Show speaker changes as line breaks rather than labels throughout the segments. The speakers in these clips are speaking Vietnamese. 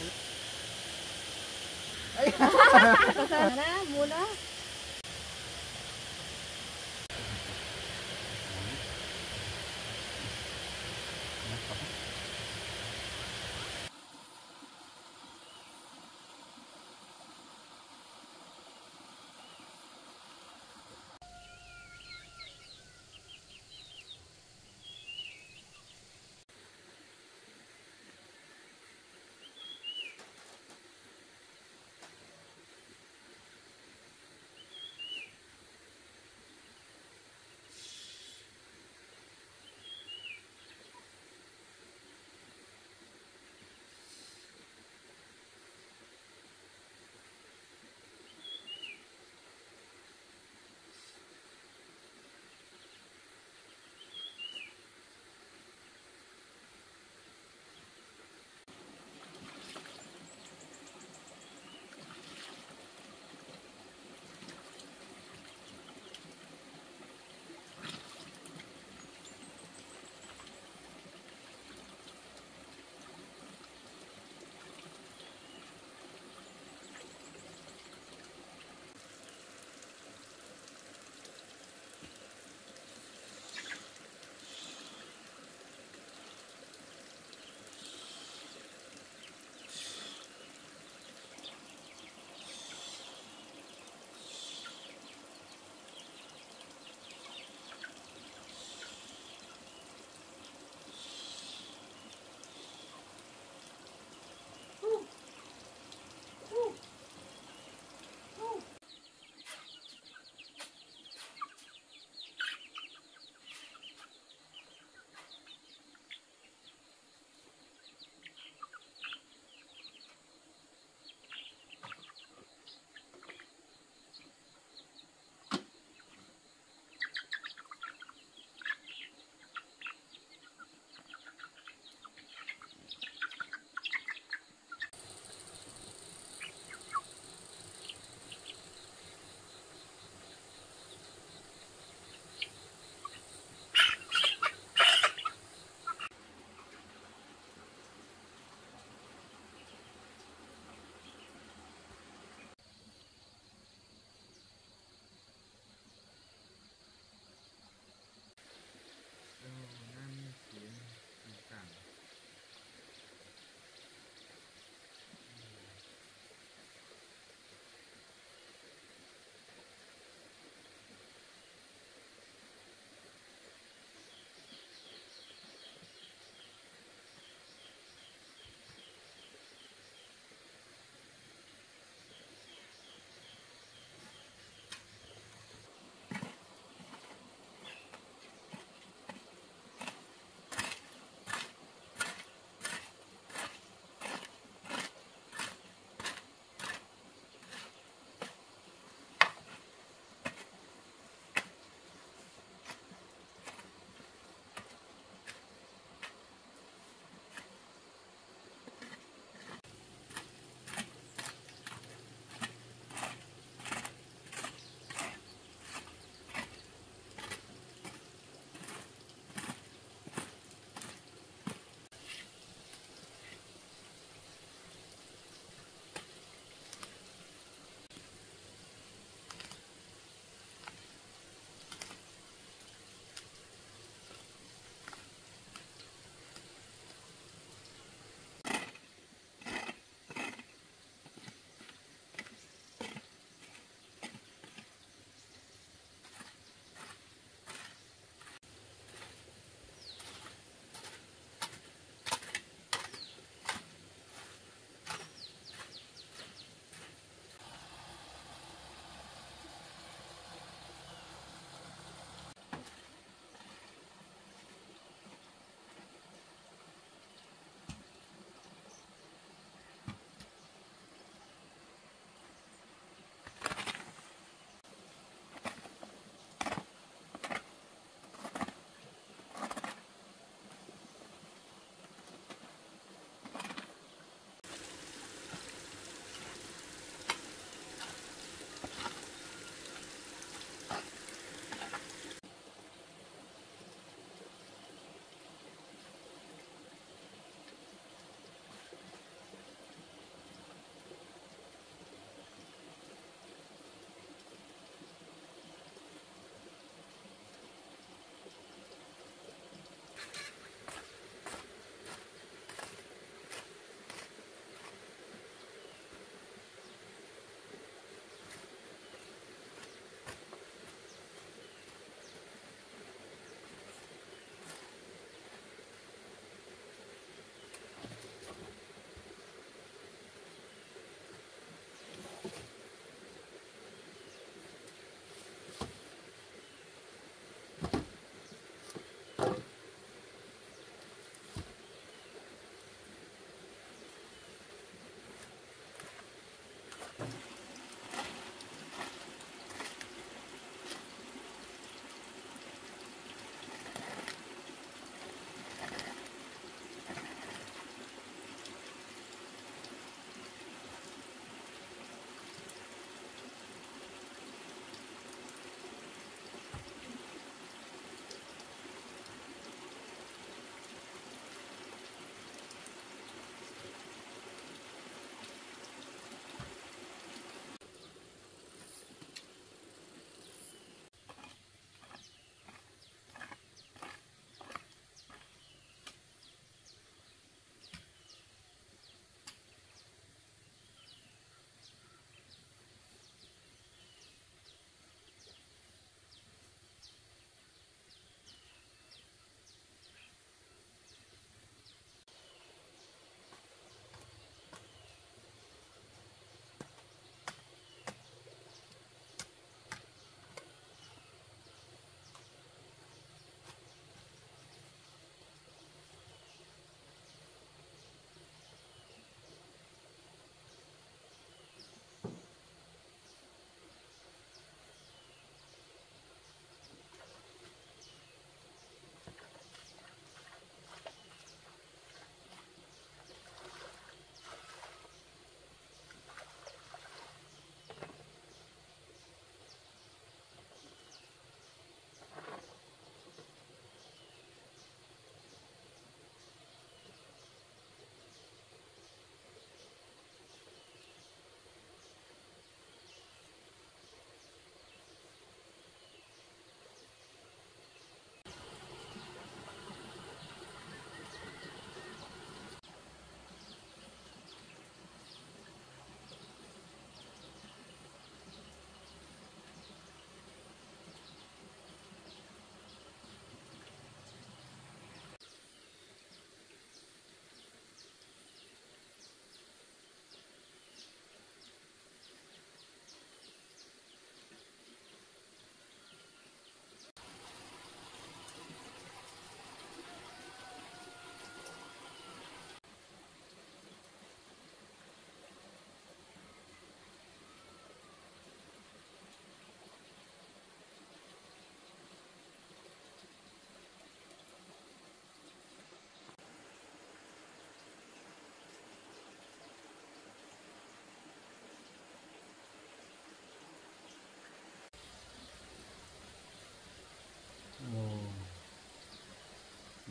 Có sao đó, mua đó.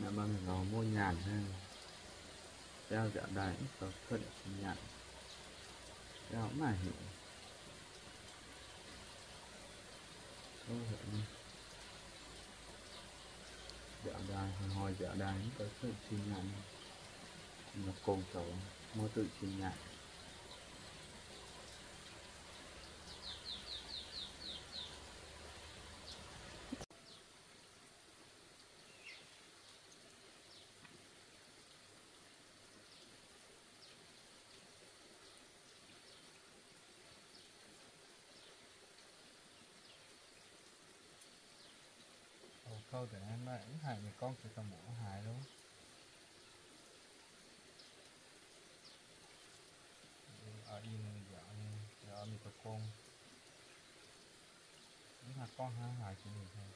là bằng nó mua nhàn hơn đeo dạ đài có cân nhàn đeo mà hiểu có hiểu dạ đài hồi dạ đài có cân nhàn nó cùng chỗ mua tự nhàn câu để em lại hại người con thì tầm mũ hại luôn ở đi giờ mình có con những hạt con hại của mình thôi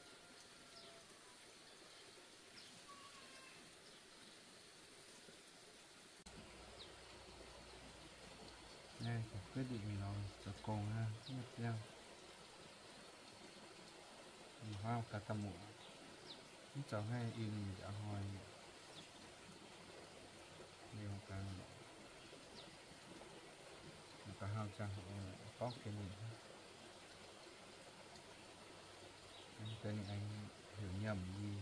đây quyết định rồi cho con ha nhất nhau hoa cả tầm mũ cháu hay in dạ hồi nhiều cả hai trang có cái gì tên anh hiểu nhầm gì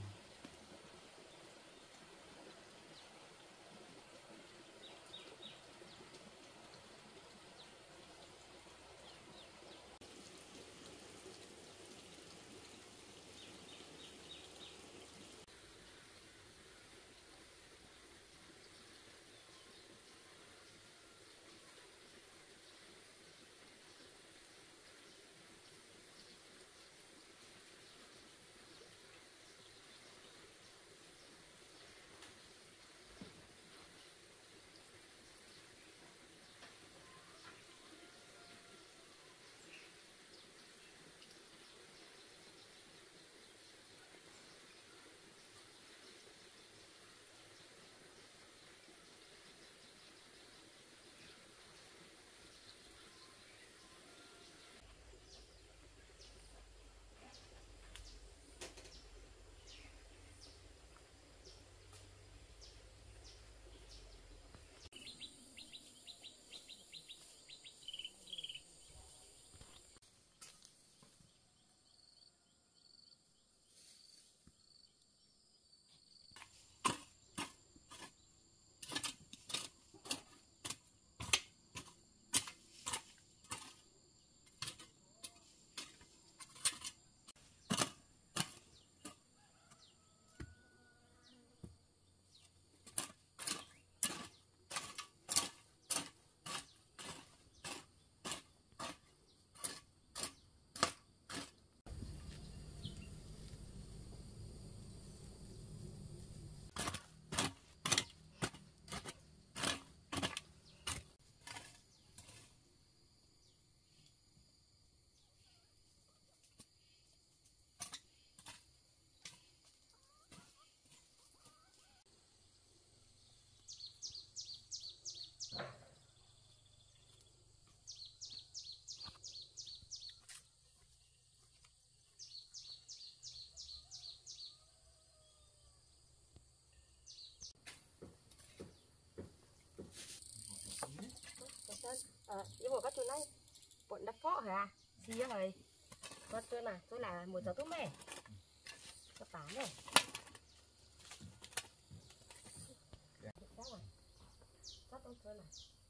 nhưng mà các chỗ này bọn đắp phó hả xí rồi con tôi là một giờ thuốc mẹ các bán này chắc tôi chơi này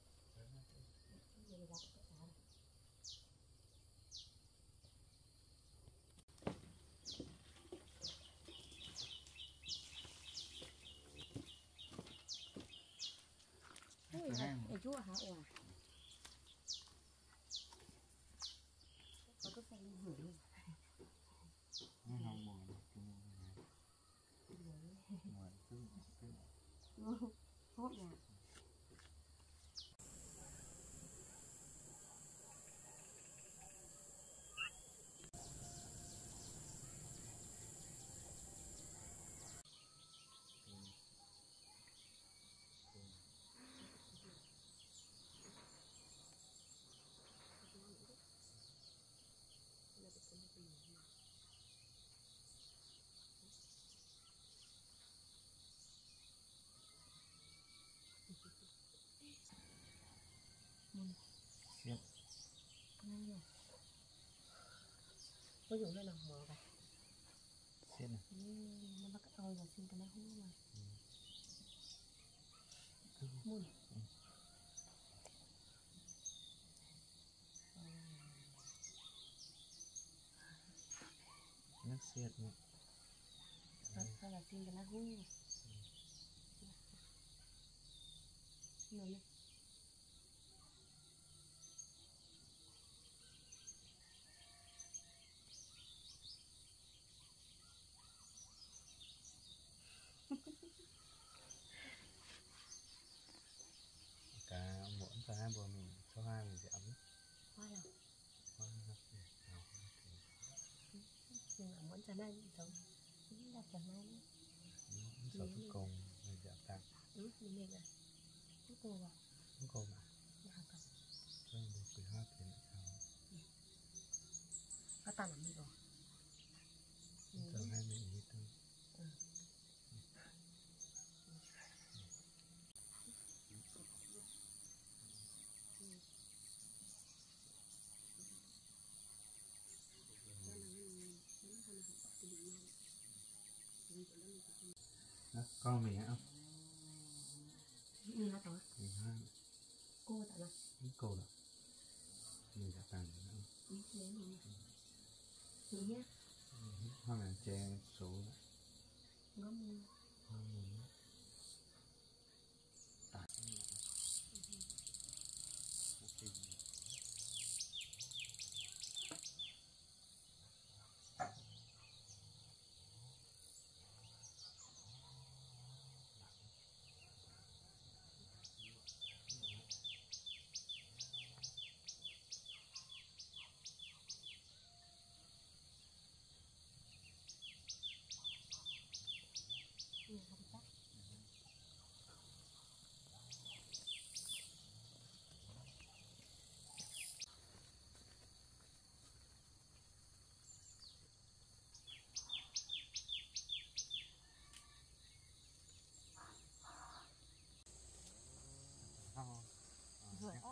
chúa hả ủa có cái xe hửi luôn hốt nhà cái dùng nó nào mở vậy
Xiên này.
nó bắt ơi là xin cái nó không mà mua
Nước xiết này.
hay là xin cái nó hú nhiều lên
Cả muỗng và hai bữa mình cho hai mình sẽ ấm.
hoa nào
Hoa nào
nhưng mà muốn cho này giống đặt cho này
sợ cuối cùng mình sẽ tặng.
mình à cuối cùng à
Cuối cùng à
nào cầm
cho mình được cái hoa kiến lại sao
hoa tàn là mình rồi
giờ hai mình ý thôi. Đó, con mình hả không?
Mình hả tao?
Mình hai.
Cô tao nào?
Cô đó. Mình sẽ tặng nữa.
Lấy mình. Mình nhé.
Hoa là che số đó.
Ngắm mình.
Hoa mình. Tặng.
Rồi ạ.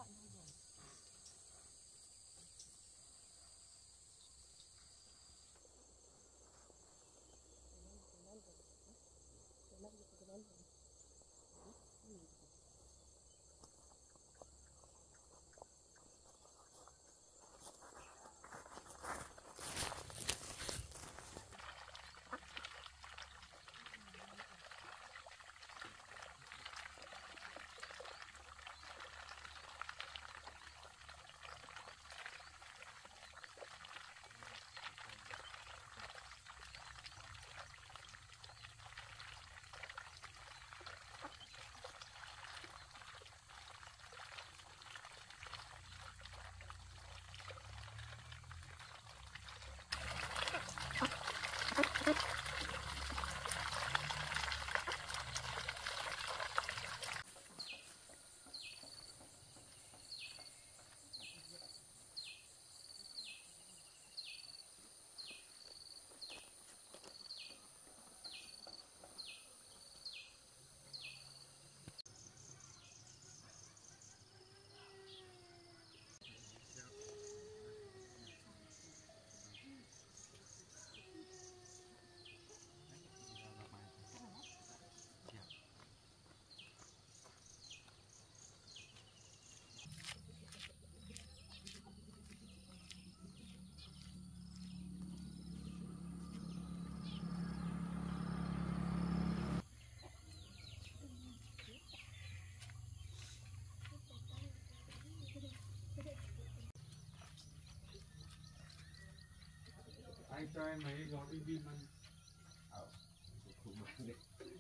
Anh cho em mấy gói bim bim anh. Không được đấy.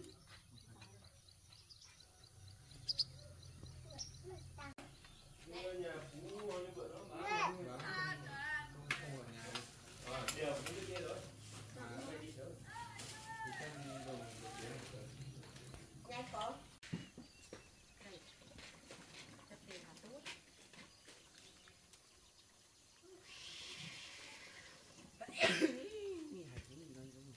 Nhà Phú như bữa đó mà. Không ở nhà. Giờ cũng đi kia rồi. Phải đi sớm. Thì xem rồi
Nhanh có. Đây. Chất tiền là tốt. Nhìn hạt gì mình nói giống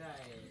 đây.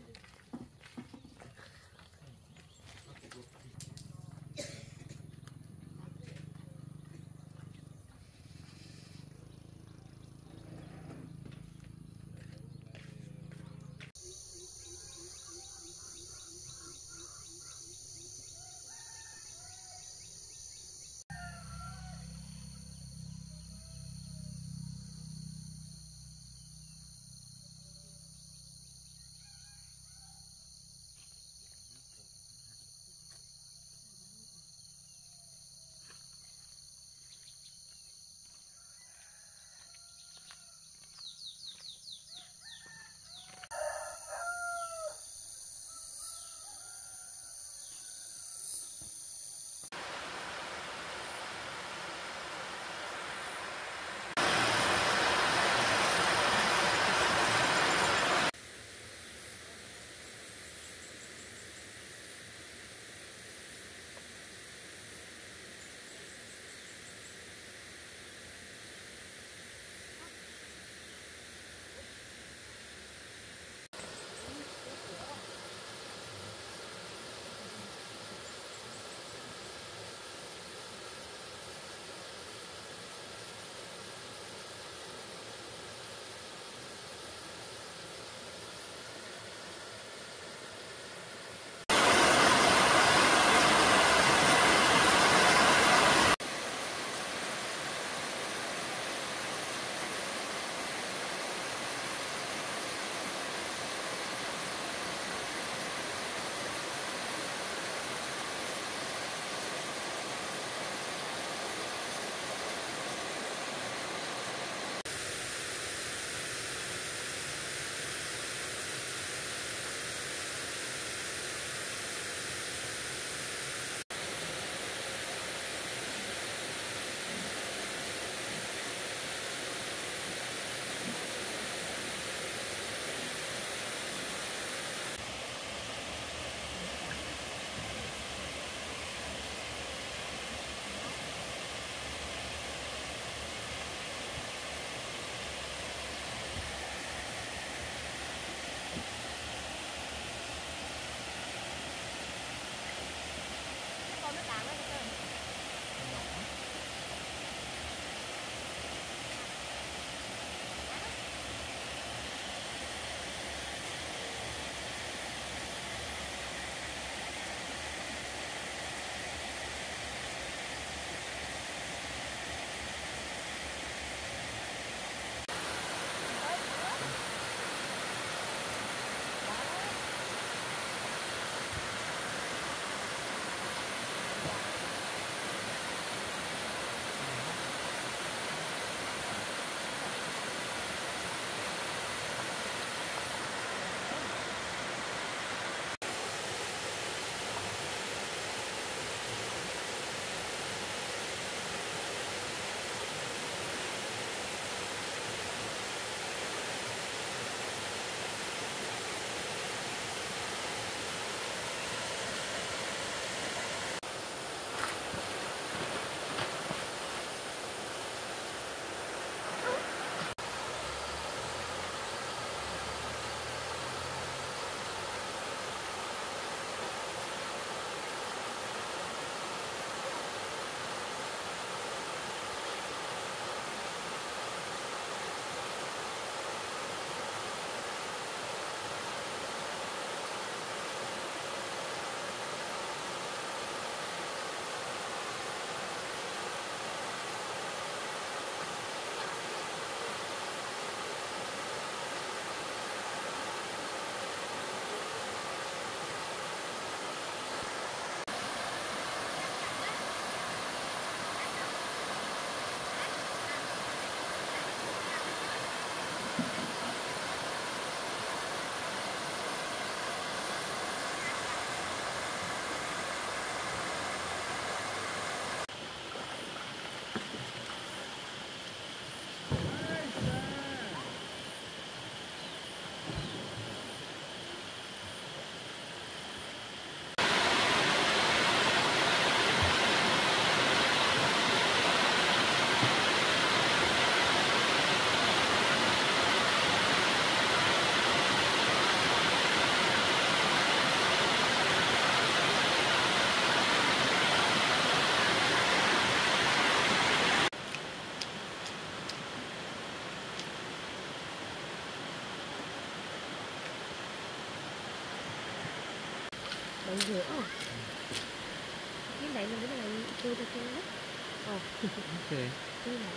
còn rửa cái này là cái này tôi cho đấy.
Ok.
Cái này.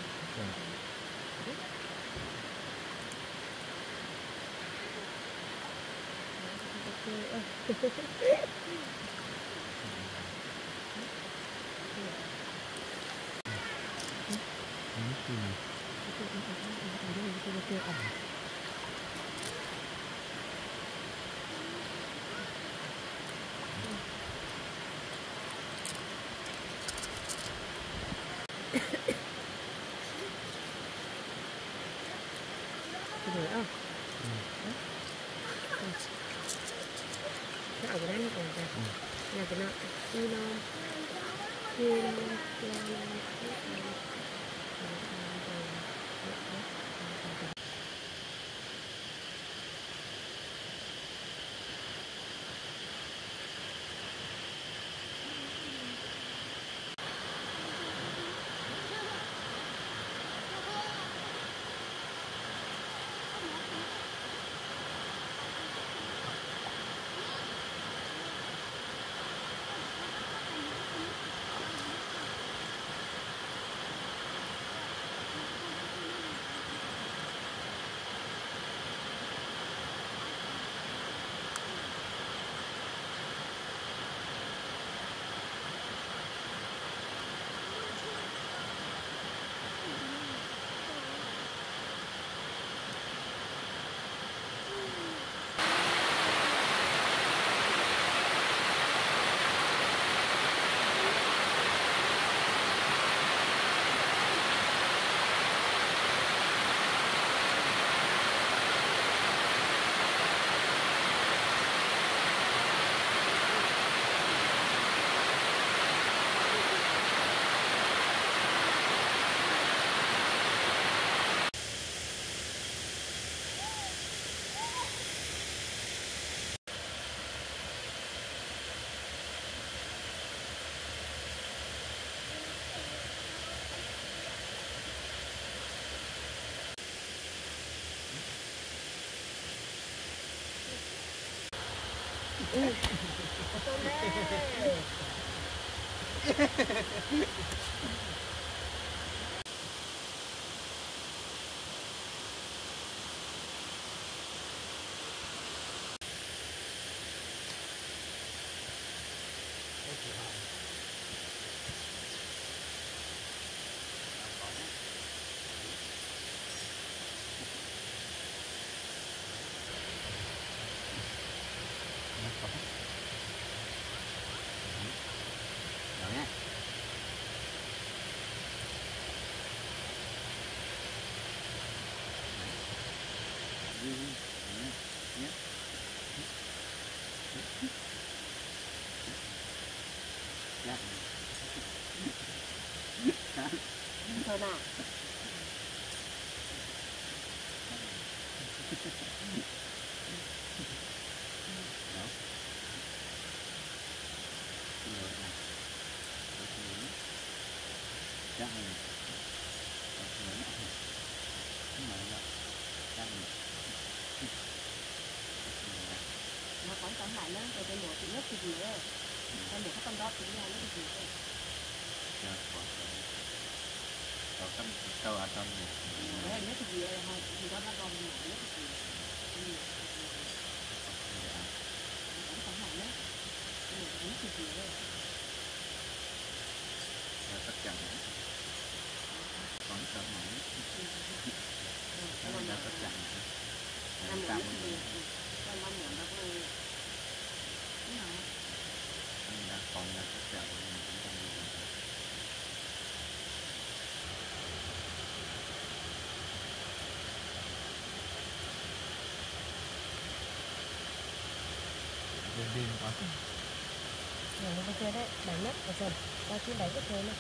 Rồi không? Nó ở đây nó còn kìa. Là cái nó đi nó đi nó Thôi nào. Nó còn tóm lại nó rồi tôi mổ thì nước thì gì đấy. Tôi mổ cái con đó thì nó thì gì đấy.
Câu ở trong này.
Đấy nước thì gì đấy, thì đó nó còn nước thì gì. Còn tóm lại nó. Nước thì gì đấy.
Tất cả còn tóm lại. Nó là tất cả.
Năm mổ nước thì gì. Năm mổ nó có thế nào?
Đã còn là tất cả. Đêm quá.
Rồi nó chơi đấy, đánh mất rồi. Tao chỉ đánh cái thôi nữa.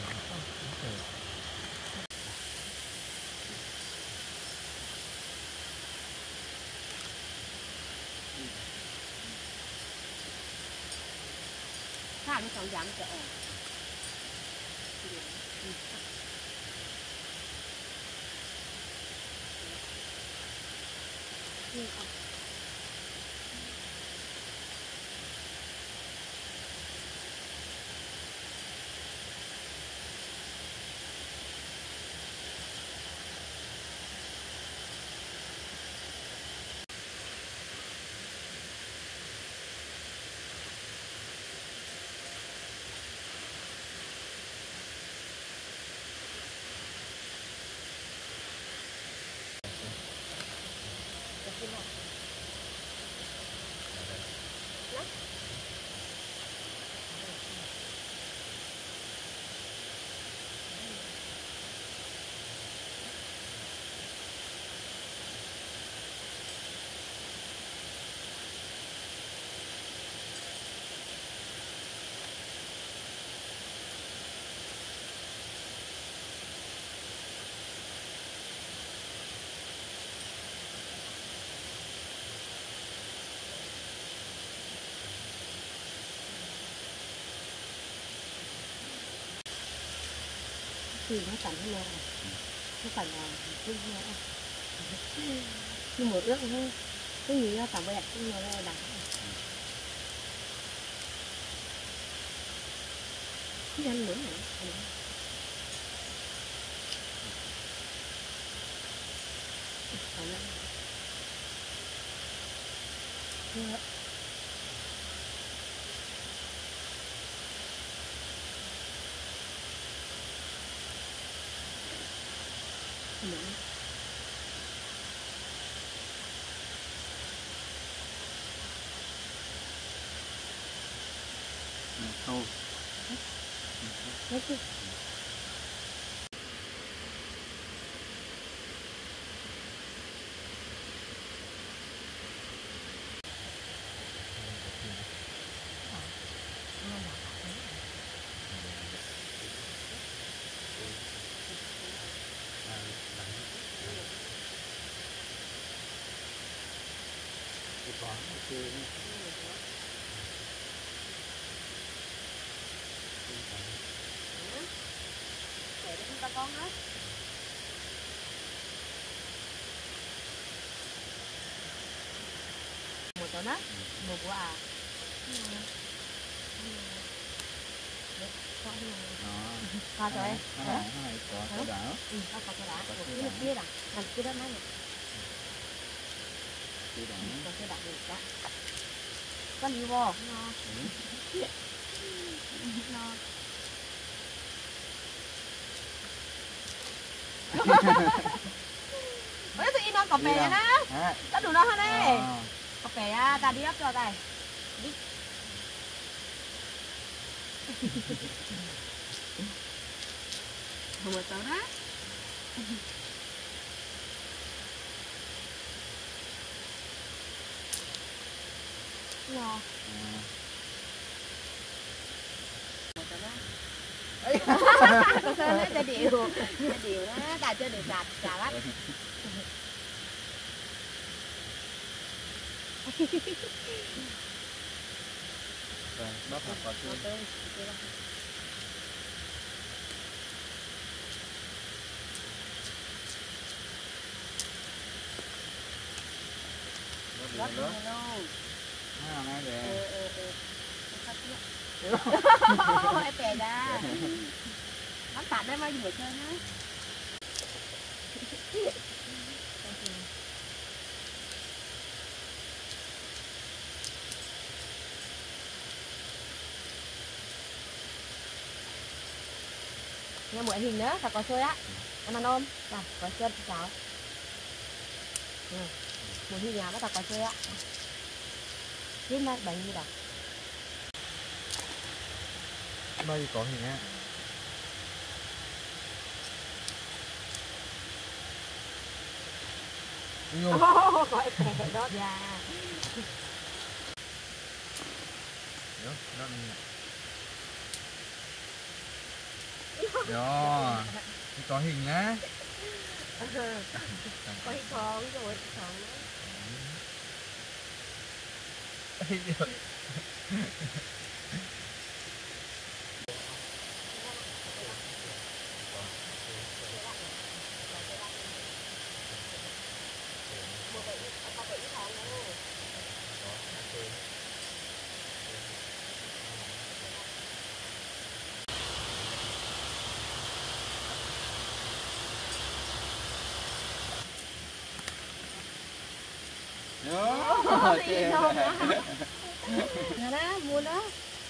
Sao nó còn giảm trở. thì nó chẳng nó nó phải là cái nhưng một ước thôi cái gì nó cảm đẹp nhưng mà nó đắng cái ăn nữa hả
Thôi.
Đấy chứ. Để cho chúng ta con hết. Một chỗ đó, một quả à. Có rồi.
Cái này có cái đá.
Có cái đá. Cái kia đó, làm kia đó mấy.
Cái đá.
Có cái đá đó. Con đi vô. No. Ôi tụi nó cà phê đó. Có đủ nó hết đấy. Cà phê ta đi ấp cho đây. Đi. Không có tao đó. Ngon. Có sao nó cho điều đó, ta cho được sạch trà lắm.
Rồi, bóc hạt vào tươi.
Rất luôn.
Ngay để.
Em bè ra. Bắn sạch đấy mới vừa chơi nhá. Nghe mượn hình nữa, thật có chơi á. Em ăn ôm. Rồi, có chơi thì sao? Mượn hình nhà nó thật có chơi á. Biết này, bánh gì đâu.
Đây có hình á.
Có em bè đó ra.
Đó, đó Đó, có hình nhá.
Có hình con rồi, con
Đó,
gì không đó. Nè đó, mua đó.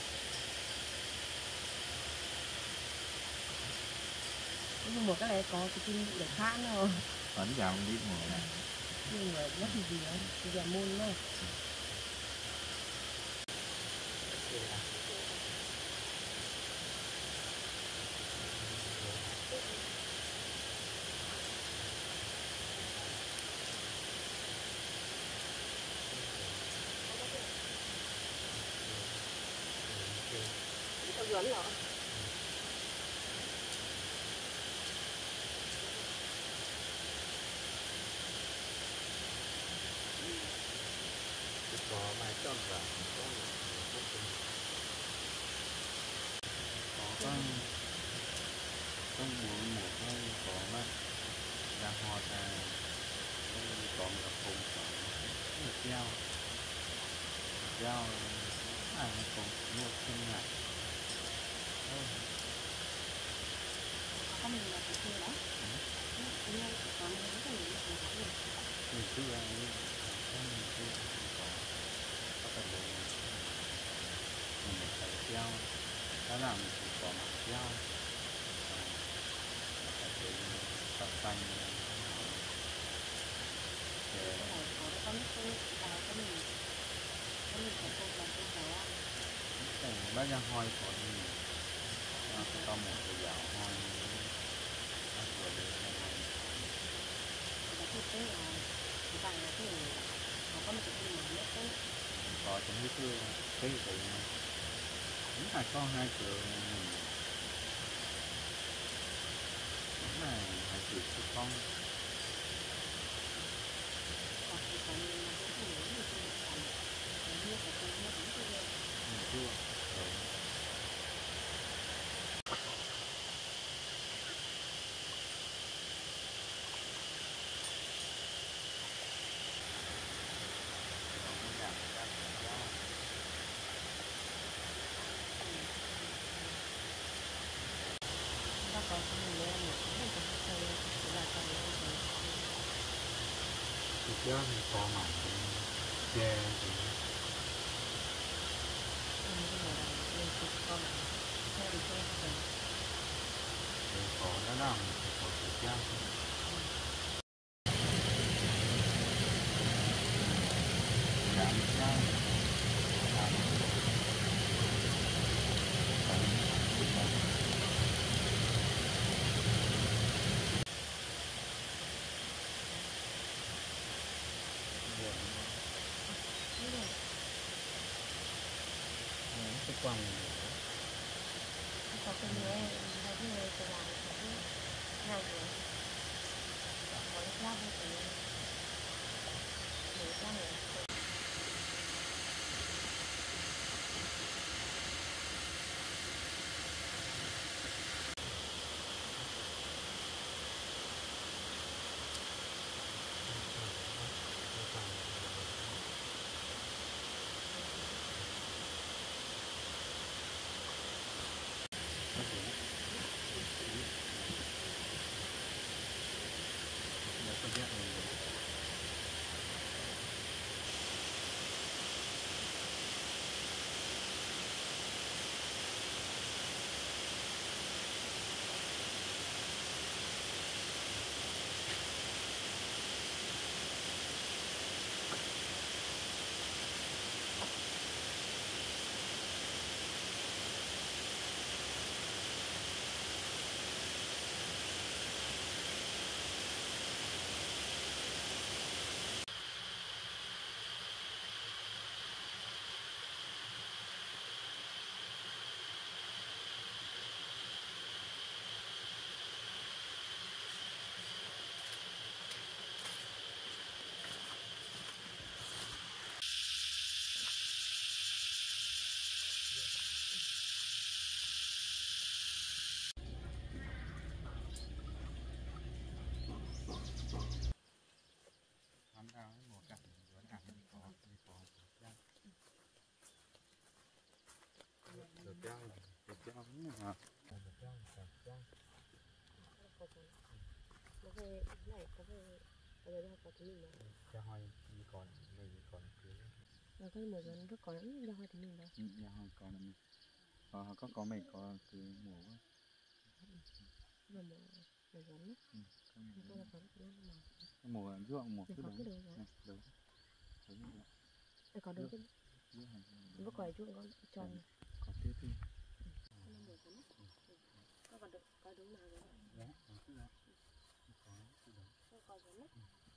Một cái này có cái kim để khác nữa.
vẫn vào đi ngồi này.
Nhưng mà mất gì nữa, bây giờ mua nữa. Dẫn rồi.
Có mai tròn vào có trong mùa có nó ra hoa ra còn gặp phùng được giao còn mua chân này
có mình là cái kia đó nhưng còn mình có nhiều
mình cứ ăn mình cứ có phần đồ mình phải giao đó là mình chỉ có mặt giao phải tập xanh
có nước có mình phải không làm cái đó
bác ra hoi còn có một cái dạo hoi vừa được
là cái tế là bằng là cái họ có một cái gì mà nước
có trong cái cái đúng là có hai trường đúng là hai trường của con chưa chứ thì có mà che thì có đó là có tự che giảm che cái quần
có cái người hay cái người từ làm cái ngày rồi có cái lao với cái người lao người cho hoi còn mình còn là cái mùa vẫn rất có lắm do hai thì mình đâu
nhà hoi còn có mình có từ mùa
mà mùa vẫn có là có
mùa ruộng mùa cứ
đúng
đúng
còn đúng cái lúc còn ruộng con tròn
có tiếp đi
có còn được có đúng nào rồi
đó
có còn đúng